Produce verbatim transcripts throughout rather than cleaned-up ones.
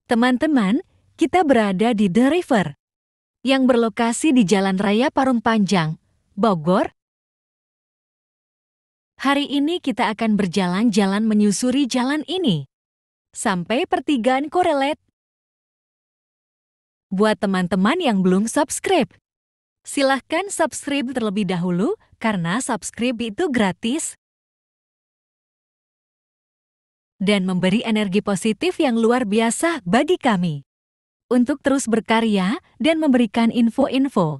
Teman-teman, kita berada di The River, yang berlokasi di Jalan Raya Parung Panjang, Bogor. Hari ini kita akan berjalan-jalan menyusuri jalan ini, sampai pertigaan Korelet. Buat teman-teman yang belum subscribe, silahkan subscribe terlebih dahulu, karena subscribe itu gratis dan memberi energi positif yang luar biasa bagi kami untuk terus berkarya dan memberikan info-info.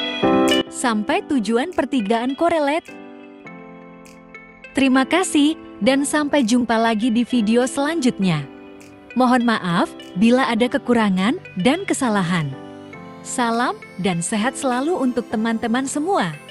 Sampai tujuan pertigaan Korelet. Terima kasih dan sampai jumpa lagi di video selanjutnya. Mohon maaf bila ada kekurangan dan kesalahan. Salam dan sehat selalu untuk teman-teman semua.